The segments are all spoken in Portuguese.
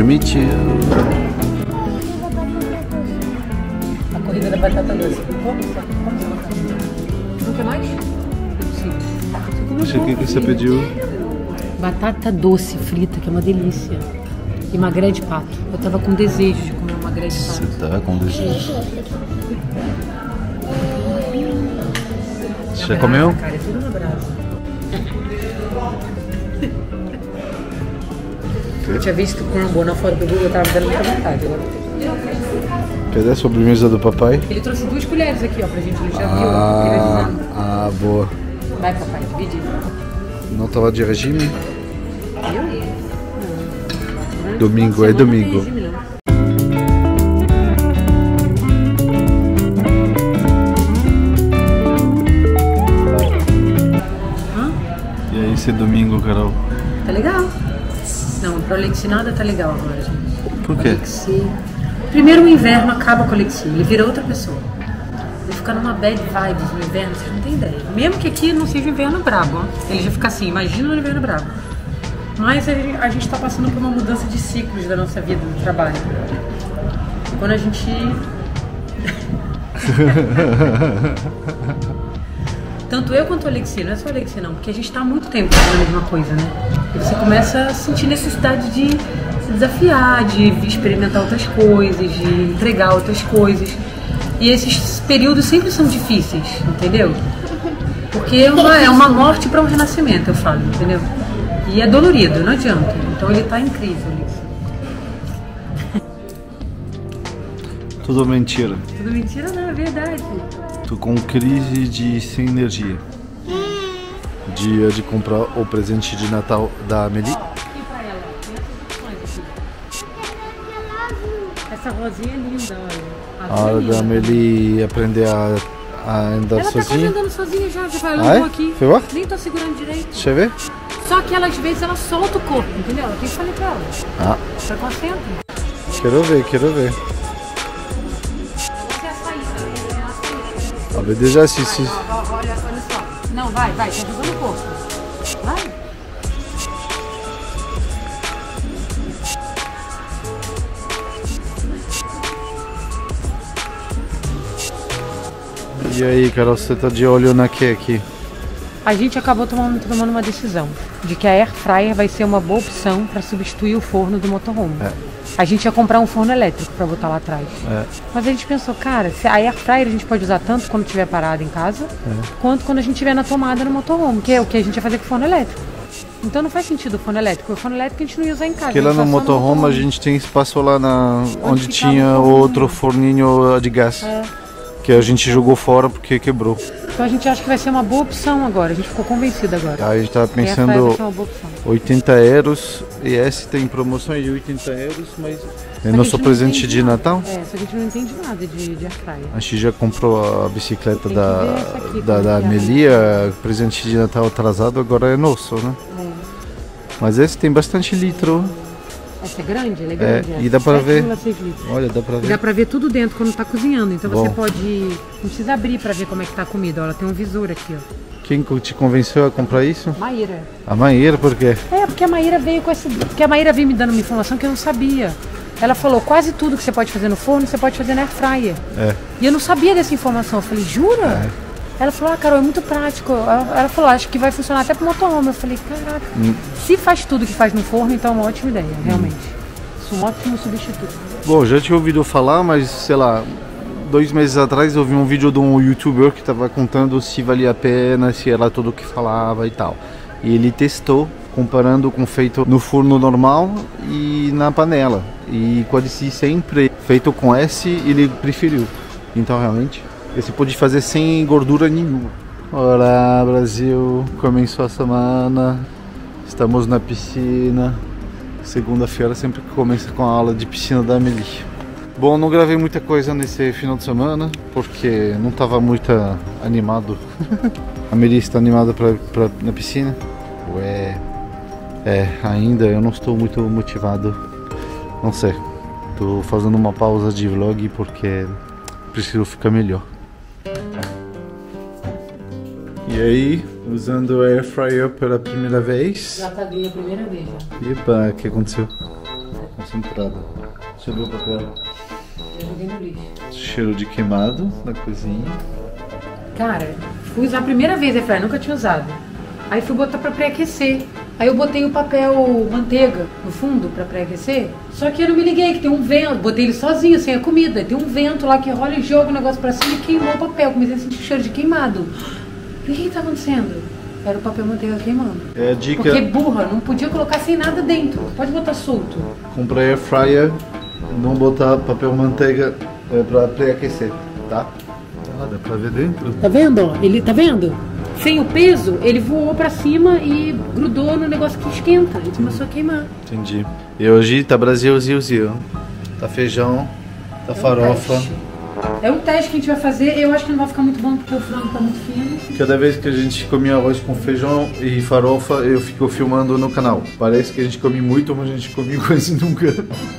permitiu. A corrida da batata doce. Não quer mais? Acho que você pediu. Batata doce frita, que é uma delícia. E magré de pato. Eu tava com desejo de comer uma magré de pato. Você tá com desejo. Você já comeu? Cara, é tudo na brasa. Eu tinha visto com uma boa na foto do Google, eu tava dando muita vontade. Agora. Cadê a sobremesa do papai? Ele trouxe 2 colheres aqui, ó, pra gente. Ele já viu. Ah, boa. Vai, papai, divide. Não tava de regime? Eu? Domingo, é domingo. E aí, esse domingo, Carol? Tá legal. Não, pro Alexi nada tá legal agora, gente. Por quê? Alexi... Primeiro o inverno acaba com o Alexi, ele vira outra pessoa. Ele fica numa bad vibes no inverno, vocês não tem ideia. Mesmo que aqui não seja inverno brabo, ó. Ele já fica assim, imagina no inverno brabo. Mas a gente tá passando por uma mudança de ciclos da nossa vida, do trabalho. E quando a gente... Tanto eu quanto o Alexi, não é só o Alexi não, porque a gente tá há muito tempo fazendo a mesma coisa, né? E você começa a sentir necessidade de se desafiar, de experimentar outras coisas, de entregar outras coisas. E esses períodos sempre são difíceis, entendeu? Porque é uma morte para um renascimento, eu falo, entendeu? E é dolorido, não adianta. Então ele tá incrível, Alexi. Tudo mentira. Tudo mentira não, é verdade. Tô com crise de sem energia. Dia de comprar o presente de Natal da Amélie. E pra ela? Tem essas opções aqui. Essa rosinha é linda, olha. A hora da Amélie aprender a andar ela sozinha. Ela tá quase andando sozinha já Ah, andou aqui. Foi lá? Nem tô segurando direito. Deixa eu ver. Só que ela, às vezes ela solta o corpo, entendeu? Eu tenho que falar pra ela. Ah. Tá concentra. Quero ver, quero ver. Essa é a saída. A ver, déjà assisti. Olha só. Não, vai, tá jogando o corpo. Vai. E aí, Carol, você tá de olho na que aqui? A gente acabou tomando uma decisão de que a Air Fryer vai ser uma boa opção para substituir o forno do motorhome. É. A gente ia comprar um forno elétrico para botar lá atrás. É. Mas a gente pensou, cara, se a Air Fryer a gente pode usar tanto quando estiver parado em casa, quanto quando a gente estiver na tomada no motorhome, que é o que a gente ia fazer com o forno elétrico. Então não faz sentido o forno elétrico. O forno elétrico a gente não ia usar em casa. Porque lá no motorhome a gente tem espaço lá onde tinha outro forninho de gás. É. Que a gente jogou fora porque quebrou. Então a gente acha que vai ser uma boa opção agora. A gente ficou convencido agora. Aí a gente tava pensando 80 euros. E esse tem promoção de 80 euros, mas é nosso presente de Natal. É, só que a gente não entende nada de Air Fryer. A gente já comprou a bicicleta da Amélie, presente de Natal atrasado, agora é nosso, né? É. Mas esse tem bastante litro. Essa é grande? Ela é grande. E dá pra ver. Olha, dá pra ver. Dá pra ver tudo dentro quando tá cozinhando. Então você pode... Não precisa abrir pra ver como é que tá a comida. Ela tem um visor aqui, ó. Quem te convenceu a comprar isso? Maíra. A Maíra, por quê? É, porque a Maíra veio com essa... Porque a Maíra veio me dando uma informação que eu não sabia. Ela falou, quase tudo que você pode fazer no forno, você pode fazer na Air Fryer. É. E eu não sabia dessa informação. Eu falei, jura? É. Ela falou, Carol, é muito prático. Ela falou, acho que vai funcionar até pro motorhome. Eu falei, caraca. Se faz tudo que faz no forno, então é uma ótima ideia, realmente. Isso é um ótimo substituto. Bom, já tinha ouvido falar, mas sei lá, 2 meses atrás eu vi um vídeo de um youtuber que estava contando se valia a pena, se era tudo o que falava e tal. E ele testou, comparando com feito no forno normal e na panela. E quase sempre feito com esse, ele preferiu. Então realmente, esse pode fazer sem gordura nenhuma. Olá Brasil, começou a semana, estamos na piscina. Segunda-feira sempre começa com a aula de piscina da Amélie. Bom, não gravei muita coisa nesse final de semana, porque não estava muito animado. A Amélie está animada na piscina? Ué, ainda eu não estou muito motivado. Não sei, estou fazendo uma pausa de vlog porque preciso ficar melhor. E aí, usando o Air Fryer pela primeira vez? Já tá bem a primeira vez já. Epa, o que aconteceu? concentrada. Deixa eu ver o papel. Eu joguei no lixo. Cheiro de queimado na cozinha. Cara, fui usar a primeira vez, nunca tinha usado. Aí fui botar pra pré-aquecer. Aí eu botei o papel manteiga no fundo pra pré-aquecer. Só que eu não me liguei que tem um vento. Botei ele sozinho, sem a comida. Tem um vento lá que rola e joga o negócio pra cima e queimou o papel. Comecei a sentir cheiro de queimado. O que tá acontecendo? Era o papel manteiga queimando. É a dica. Porque burra, não podia colocar sem nada dentro. Pode botar solto. Comprar air fryer, não botar papel manteiga pra pré-aquecer, tá? Ah, dá pra ver dentro. Tá vendo? Ele tá vendo? Sem o peso, ele voou pra cima e grudou no negócio que esquenta e começou a queimar. Entendi. E hoje tá Brasilzio. Tá feijão, tá farofa. É um teste que a gente vai fazer. Eu acho que não vai ficar muito bom porque o frango tá muito fino. Cada vez que a gente comia arroz com feijão e farofa, eu fico filmando no canal. Parece que a gente come muito, mas a gente come quase nunca.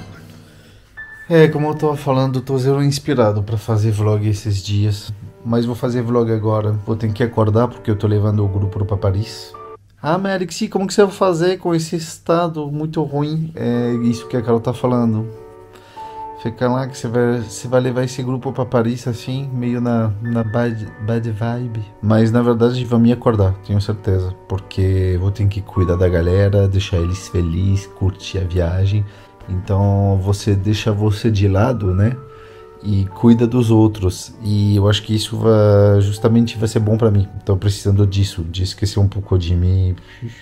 Como eu tava falando, tô zero inspirado pra fazer vlog esses dias. Mas vou fazer vlog agora. Vou ter que acordar porque eu tô levando o grupo pra Paris. Ah, mas Alexi, como que você vai fazer com esse estado muito ruim? É isso que a Carol tá falando. Fica lá que você vai levar esse grupo pra Paris assim, meio na bad vibe. Mas na verdade vai me acordar, tenho certeza. Porque vou ter que cuidar da galera, deixar eles felizes, curtir a viagem. Então você deixa você de lado, né? E cuida dos outros. E eu acho que isso justamente vai ser bom pra mim. Tô precisando disso, de esquecer um pouco de mim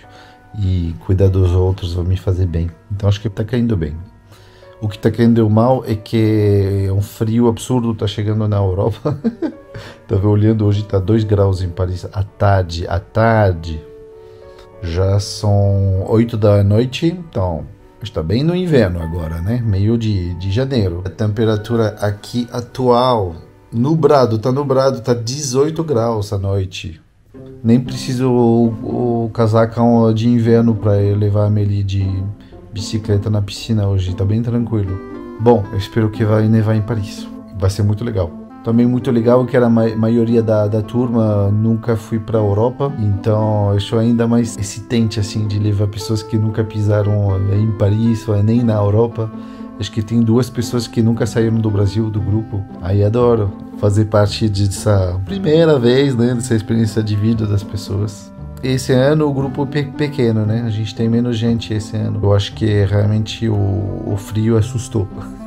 e cuidar dos outros vai me fazer bem. Então acho que tá caindo bem. O que tá caindo mal é que um frio absurdo tá chegando na Europa. Tava olhando, hoje tá 2 graus em Paris à tarde. Já são 8 da noite, então está bem no inverno agora, né? Meio de janeiro. A temperatura aqui atual, tá nublado, tá 18 graus à noite. Nem preciso o casacão de inverno para levar a Amélie de bicicleta na piscina hoje, tá bem tranquilo. Bom, eu espero que vai nevar em Paris. Vai ser muito legal. Também muito legal que a maioria da turma nunca fui para a Europa, então eu sou ainda mais excitante assim de levar pessoas que nunca pisaram em Paris ou nem na Europa. Acho que tem 2 pessoas que nunca saíram do Brasil, do grupo. Aí adoro fazer parte dessa primeira vez, né, dessa experiência de vida das pessoas. Esse ano o grupo é pequeno, né? A gente tem menos gente esse ano. Eu acho que realmente o frio assustou.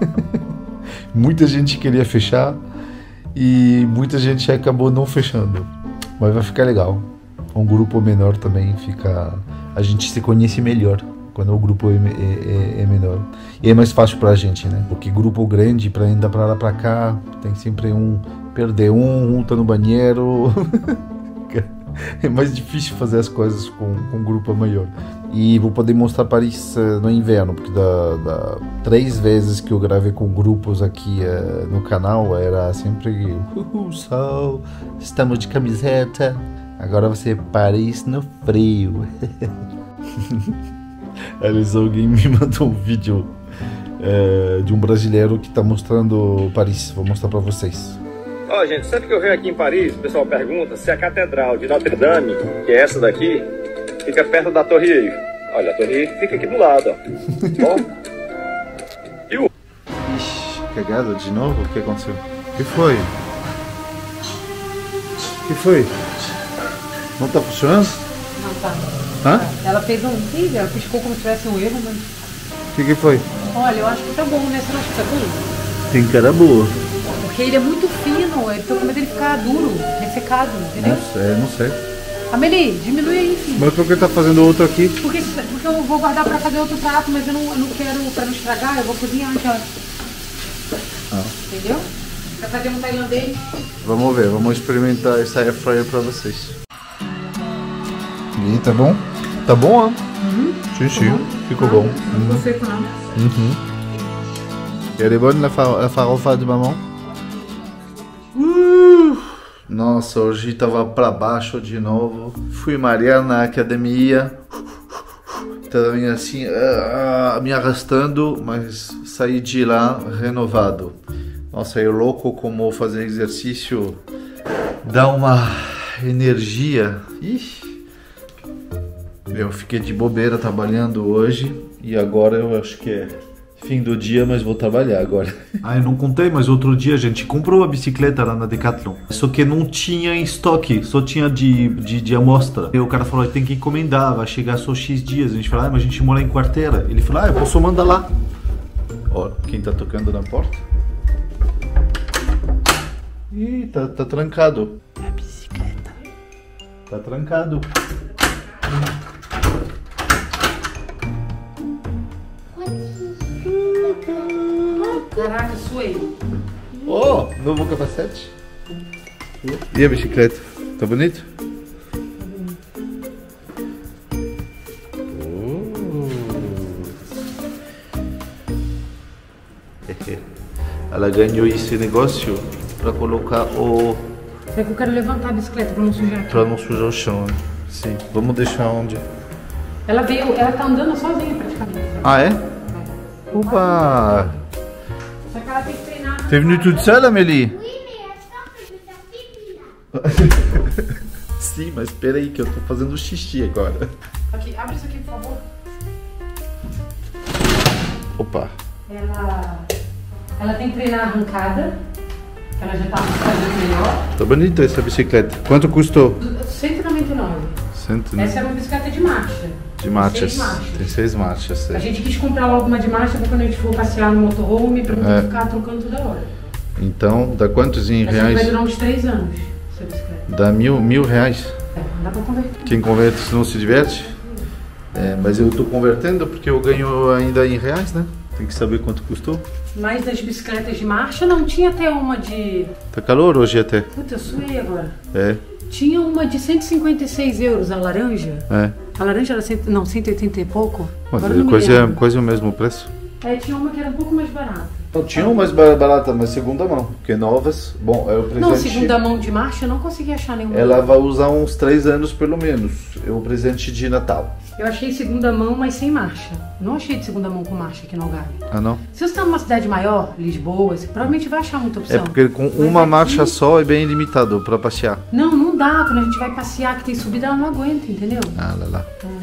Muita gente queria fechar. E muita gente acabou não fechando. Mas vai ficar legal. Um grupo menor também fica... A gente se conhece melhor quando o grupo é menor. E é mais fácil pra gente, né? Porque grupo grande, pra andar pra lá pra cá, tem sempre perder um tá no banheiro. É mais difícil fazer as coisas com um grupo maior. E vou poder mostrar Paris no inverno, porque da 3 vezes que eu gravei com grupos aqui no canal, era sempre sol, estamos de camiseta. Agora vai ser Paris no frio. Aliás, alguém me mandou um vídeo de um brasileiro que está mostrando Paris. Vou mostrar para vocês. Ó, gente, sempre que eu venho aqui em Paris, o pessoal pergunta se a Catedral de Notre Dame, que é essa daqui, fica perto da Torre Eiffel. Olha, a Torre Eiffel fica aqui do lado, ó. Ó. E o... Ixi, cagada de novo? O que aconteceu? O que foi? O que foi? Não tá funcionando? Não tá. Hã? Ela fez ela piscou como se tivesse um erro, mas... O que foi? Olha, eu acho que tá bom, né? Você não acha que tá bom? Tem cara boa. Porque ele é muito fino, eu tô com medo dele ficar duro, ressecado, entendeu? Não sei. Amélie, diminui aí, filho. Mas por que tá fazendo outro aqui? Porque eu vou guardar pra fazer outro prato, mas eu não quero, pra não estragar, eu vou cozinhar já. Entendeu? Pra fazer um tailandês. Vamos ver, vamos experimentar essa air fryer pra vocês. E tá bom? Tá bom, ó. Sim. Ficou bom. Não ficou seco, não. Elle est bonne la farofa de mamão? Nossa, hoje tava pra baixo de novo. Fui malhar na academia. Tava assim, me arrastando, mas saí de lá renovado. Nossa, é louco como fazer exercício dá uma energia. Eu fiquei de bobeira trabalhando hoje e agora eu acho que Fim do dia, mas vou trabalhar agora. Ah, eu não contei, mas outro dia a gente comprou a bicicleta lá na Decathlon. Só que não tinha em estoque, só tinha de amostra. E o cara falou, tem que encomendar, vai chegar só X dias. A gente falou, mas a gente mora em Quarteira. Ele falou, eu posso mandar lá. Ó, quem tá tocando na porta? Ih, tá trancado. É a bicicleta. Tá trancado. Caraca, sou eu. Ó, novo capacete. E a bicicleta? Tá bonito? Ela ganhou esse negócio pra colocar o... É que eu quero levantar a bicicleta pra não sujar aqui. pra não sujar o chão, né? Sim. Vamos deixar onde? Ela tá andando sozinha praticamente. Ah, é? Opa! Só que ela tem que treinar. T'es venue toute seule, Amélie? Oui, mais attends que je t'en pipi là. Sim, mas espera aí que eu tô fazendo xixi agora. Aqui, abre isso aqui, por favor. Opa! Ela tem que treinar a arrancada. Que ela já tá fazendo melhor. Tá bonita essa bicicleta. Quanto custou? 199. Essa é uma bicicleta de marcha. De marchas. 6 marchas. Tem 6 marchas. A gente quis comprar logo uma de marcha pra quando a gente for passear no motorhome pra não ficar trocando toda hora. Então, dá quantos em Essa reais? vai durar uns 3 anos, essa bicicleta. Dá mil reais. Dá pra converter. Quem converte não se diverte? Mas eu tô convertendo porque eu ganho ainda em reais, né? Tem que saber quanto custou. Mas das bicicletas de marcha não tinha até uma de... Tá calor hoje até. Puta, eu suei agora. É. Tinha uma de 156 euros, a laranja. É. A laranja era 180 e pouco. Mas Agora eu não me quase, lembro. quase o mesmo preço. Tinha uma que era um pouco mais barata. Não, tinha uma mais barata, mas segunda mão. Porque novas, bom, é o presente. Não, segunda mão de marcha eu não consegui achar nenhuma. Ela vai usar uns 3 anos pelo menos. É o presente de Natal. Eu achei segunda mão, mas sem marcha. Não achei de segunda mão com marcha aqui no Algarve. Ah, não? Se você tá numa cidade maior, Lisboa, você provavelmente vai achar muita opção. É porque com Mas uma aqui- marcha só é bem limitado pra passear. Não dá. Quando a gente vai passear, que tem subida, ela não aguenta, entendeu? Ah, lá.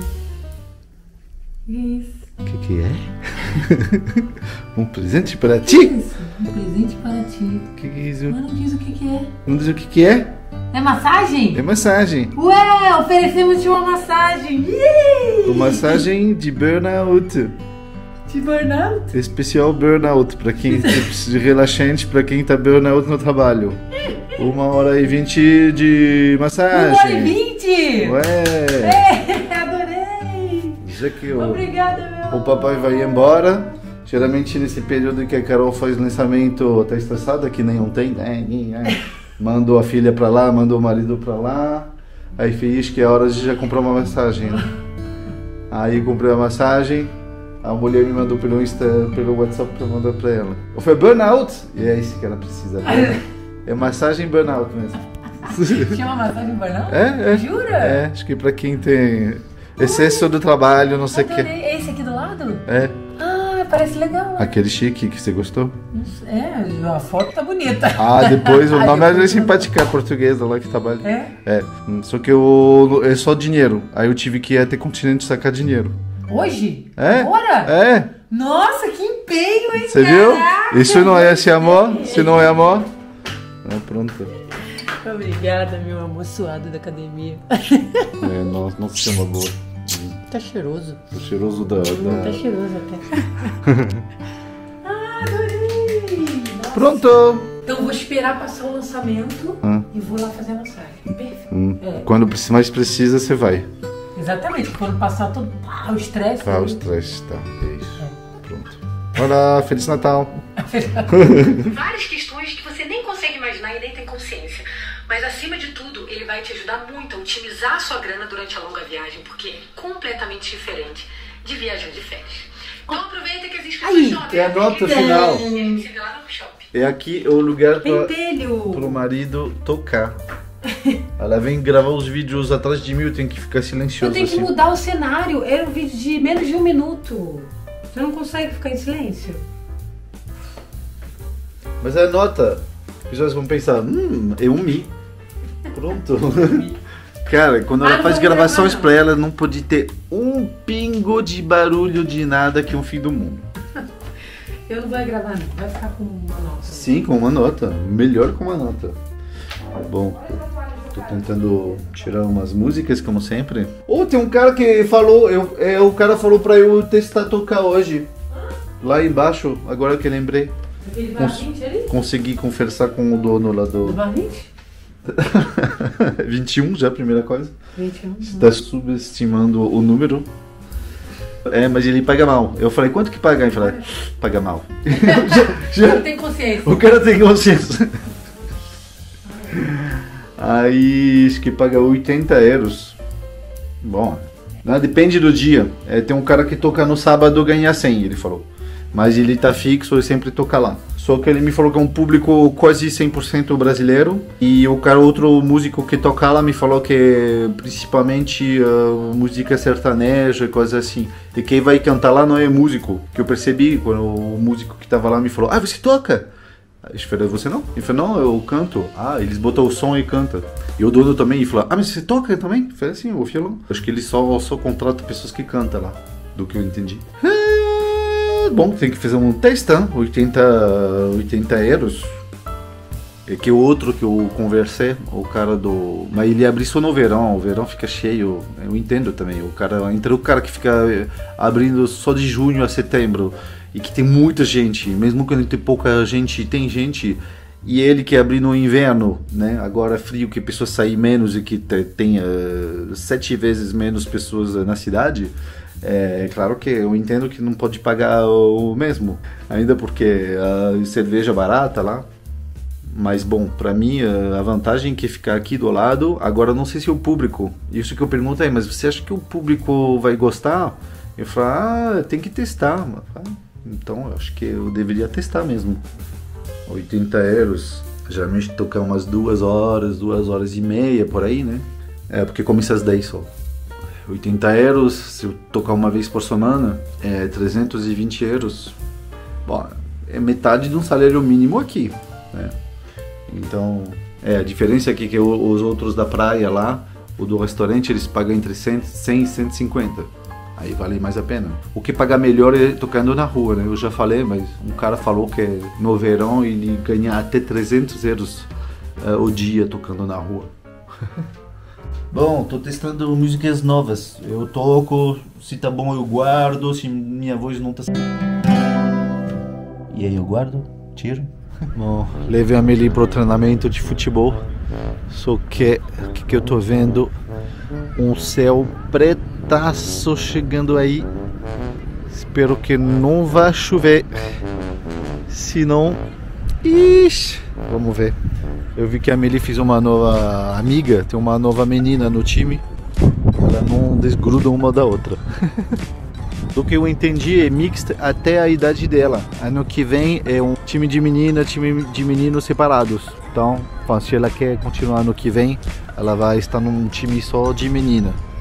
Isso. O que é? Um presente para ti? Isso. Um presente para ti. O que é isso? Mas não diz o que é. Não diz o que é? É massagem? É massagem. Ué, oferecemos-te uma massagem. Uma massagem de burnout. De burnout? Especial burnout para quem precisa de relaxante para quem tá burnout no trabalho. 1h20 de massagem. 1h20! Ué! Adorei! Já que Obrigada, meu. o papai vai embora. Geralmente nesse período em que a Carol faz lançamento, tá estressada, que nem ontem, né? Mandou a filha pra lá, mandou o marido pra lá. Aí fez que é hora de já comprar uma massagem, né? Aí comprei a massagem. A mulher me mandou pelo WhatsApp pra mandar pra ela. Foi burnout? E é isso que ela precisa. Né? É massagem burnout mesmo. Chama massagem burnout? É. Jura? É, acho que pra quem tem excesso do trabalho, não sei o que. Adorei. Esse aqui do lado? É, Parece legal. aquele chique que você gostou? A foto tá bonita. Ah, depois o Ai, nome é depois- simpática, a portuguesa lá que trabalha. É? Só que é só dinheiro. Aí eu tive que ir até continente sacar dinheiro. Hoje? É? Agora? É, Nossa, que empenho, hein? você viu? Caraca, Isso não é esse amor? Se não é amor? Ah, pronto. Obrigada, meu amor suado da academia. Não se chama boa. Tá cheiroso. O cheiroso da... Tá cheiroso até. Adorei! Nossa. Pronto! Então eu vou esperar passar o lançamento e vou lá fazer a massagem. Perfeito. Quando mais precisa, você vai. Exatamente, quando passar todo o estresse. Ah, os três, tá. É isso. Pronto. Olá, Feliz Natal. Várias questões que você nem consegue imaginar e nem tem consciência. Mas acima de tudo, ele vai te ajudar muito a otimizar a sua grana durante a longa viagem, porque é completamente diferente de viajar de férias. Então aproveita que as inscrições estão é a nota abertas. final. E a gente se vê lá no shopping. É aqui o lugar para Pentelho! o marido tocar. Ela vem gravar os vídeos atrás de mim, eu tenho que ficar Eu silencioso tenho que assim. mudar o cenário. Era um vídeo de menos de 1 minuto. Você não consegue ficar em silêncio? Mas a nota, as pessoas vão pensar, é um Mi. Pronto. Cara, quando ela não faz vou gravações gravar, pra ela, não pode ter um pingo de barulho de nada que é um fim do mundo. Eu não vou gravar, não. Vai ficar com uma nota. Sim, com uma nota. Melhor com uma nota. Bom, tô tentando tirar umas músicas, como sempre. Oh, tem um cara que falou... o cara falou pra eu testar tocar hoje. Lá embaixo, agora que eu lembrei. Aquele bar 20 ali? Consegui conversar com o dono lá do... Do bar 20? 21 já, a primeira coisa. 21. Está subestimando o número. É, mas ele paga mal. Eu falei, quanto que paga? Ele falou, paga mal. Já tem consciência. O cara tem consciência. Aí, acho que paga 80 euros. Bom, né, depende do dia. Tem um cara que toca no sábado ganha 100, ele falou. Mas ele tá fixo e sempre toca lá. Só que ele me falou que é um público quase 100% brasileiro. E o cara, outro músico que toca lá, me falou que principalmente música sertaneja e coisas assim. E quem vai cantar lá não é músico. Que eu percebi quando o músico que tava lá me falou, você toca? Eu falei, você não? Ele falou, não, eu canto. Eles botam o som e canta. E o dono também, ele falou, mas você toca também? Eu falei assim, o violão. Acho que ele só contrata pessoas que cantam lá, do que eu entendi. Bom, tem que fazer um teste, hein? 80 euros. É que o outro que eu conversei, o cara do... Mas ele abre só no verão, o verão fica cheio, eu entendo também. O cara que fica abrindo só de junho a setembro e que tem muita gente, mesmo quando tem pouca gente, tem gente, e ele que abre no inverno, né? Agora é frio, que pessoas saem menos e que tem 7 vezes menos pessoas na cidade. É claro que eu entendo que não pode pagar o mesmo, ainda porque a cerveja é barata lá. Mas bom, pra mim a vantagem é que ficar aqui do lado. Agora não sei se o público, isso que eu pergunto mas você acha que o público vai gostar? Eu falo, tem que testar. Então eu acho que eu deveria testar mesmo. 80 euros, geralmente tocar umas 2 horas e meia por aí, né? Porque começa às 10 só. 80 euros, se eu tocar uma vez por semana, 320 euros. Bom, é metade de um salário mínimo aqui, né? Então, a diferença aqui é que os outros da praia lá, o do restaurante, eles pagam entre 100 e 150. Aí vale mais a pena. O que paga melhor é tocando na rua, né? Eu já falei, mas um cara falou que no verão ele ganha até 300 euros o dia tocando na rua. Bom, tô testando músicas novas. Eu toco, se tá bom eu guardo, se minha voz não tá... E aí eu guardo, tiro. Bom, levei a Amelie pro treinamento de futebol. Só que o que eu tô vendo? Um céu pretaço chegando aí. Espero que não vá chover. Se não... Ixi, vamos ver. Eu vi que a Amelie fez uma nova amiga, tem uma nova menina no time. Ela não desgruda uma da outra. Do que eu entendi, é mixta até a idade dela. Ano que vem é um time de menina, time de meninos separados. Então, se ela quer continuar ano que vem, ela vai estar num time só de menina.